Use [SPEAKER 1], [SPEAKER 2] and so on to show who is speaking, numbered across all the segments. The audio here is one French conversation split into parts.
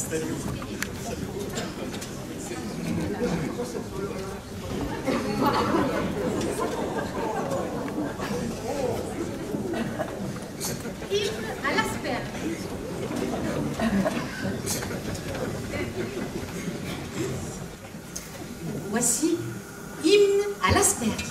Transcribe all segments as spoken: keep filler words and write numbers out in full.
[SPEAKER 1] Hymne à l'asperge. Voici hymne à l'asperge.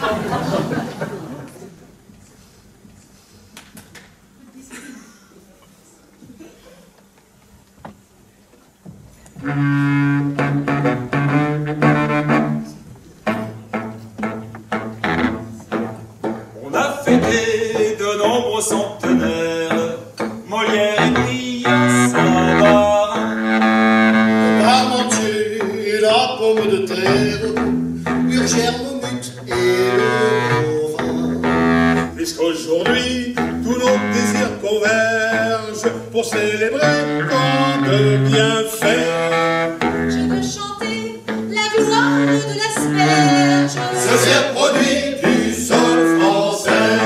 [SPEAKER 2] On a fêté de nombreux centenaires, Molière et Brillat, Savarin.
[SPEAKER 3] Parmentier et la pomme de terre, Urgère, Maumute et le bovin.
[SPEAKER 4] Puisqu'aujourd'hui, tous nos désirs convergent pour célébrer tant de bienfaits.
[SPEAKER 1] Je veux chanter la gloire de l'asperge.
[SPEAKER 3] Ce fier produit du sol français.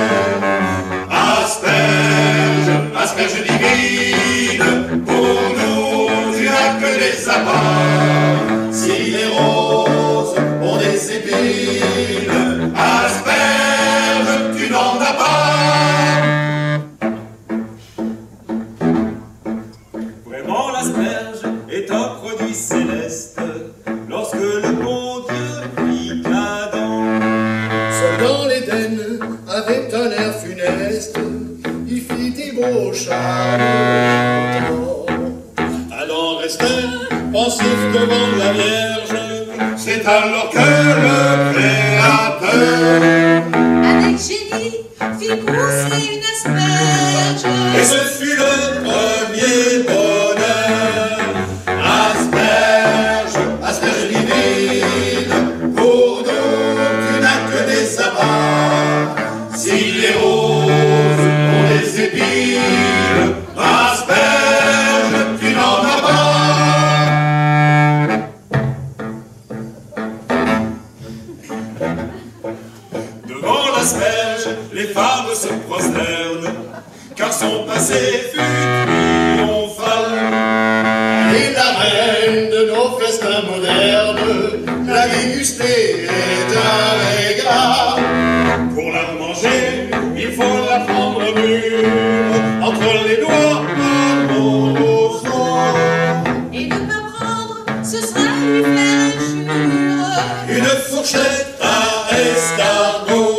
[SPEAKER 3] Asperge, asperge divine, pour nous tu n'as que des apports. Si les roses ont des épines, asperge, tu n'en as pas.
[SPEAKER 2] Vraiment l'asperge est un produit céleste, lorsque le bon Dieu fit Adam.
[SPEAKER 3] Seul dans l'Éden, avec un air funeste, il fit des beaux charmes.
[SPEAKER 4] Adam restait pensif devant la Vierge.
[SPEAKER 3] C'est alors que le Créateur,
[SPEAKER 1] Avec génie, fit pousser une asperge.
[SPEAKER 3] et ce fut le premier bonheur. Asperge, asperge divine, pour nous tu n'as que des apports. Si les roses ont des épines, asperge, tu n'en as pas.
[SPEAKER 2] Devant l'asperge, les femmes se prosternent, car son passé fut triomphal.
[SPEAKER 3] Et la reine de nos festins modernes, la déguster est un régal.
[SPEAKER 4] Pour la manger, il faut la prendre mûre, entre les doigts amoureusement.
[SPEAKER 1] Et ne pas prendre, ce sera lui faire injure.
[SPEAKER 3] Une fourchette à escargot.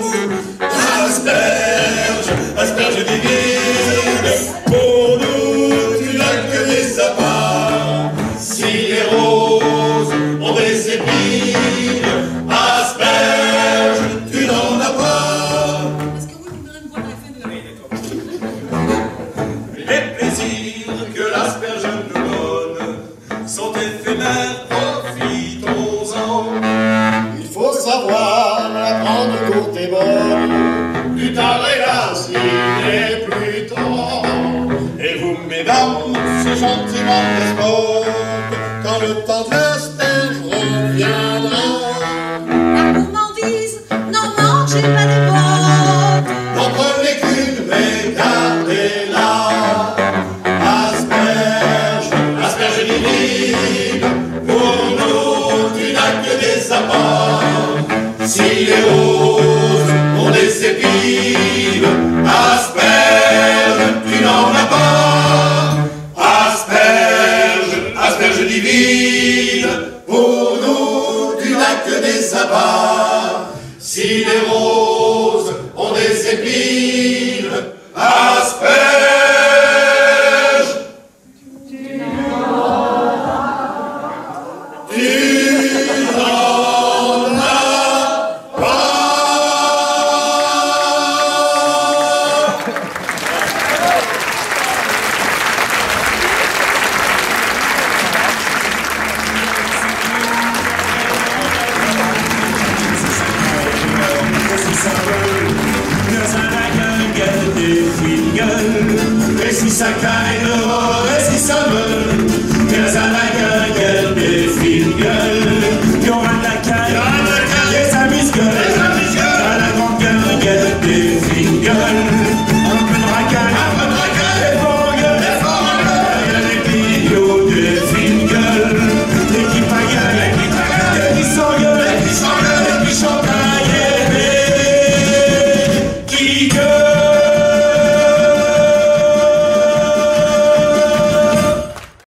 [SPEAKER 3] Asperge, asperge divine, pour nous tu n'as que des apports. Si les roses ont des épines, asperge, tu n'en as pas.
[SPEAKER 1] Est-ce que vous voudrez me voir la fin de la
[SPEAKER 2] Les plaisirs que l'asperge nous donne sont éphémères, profitons-en.
[SPEAKER 3] Il faut savoir la prendre courte et bonne, plus tard hélas il n'est plus temps.
[SPEAKER 4] Et vous, mesdames, ce gentiment despote, quand le temps de l'asperge reviendra.
[SPEAKER 1] La gourmandise, non, mangez pas des bottes.
[SPEAKER 3] N'en prenez qu'une, mais gardez-la. Asperge, asperge divine, pour nous tu n'as que des apports. Si les roses ont des épines, asperge, tu n'en as pas. Asperge, asperge divine, pour nous tu n'as que des apports. Si les roses ont des épines, asperge, tu n'en as pas.
[SPEAKER 2] Et si ça caille dehors, et si ça meurt,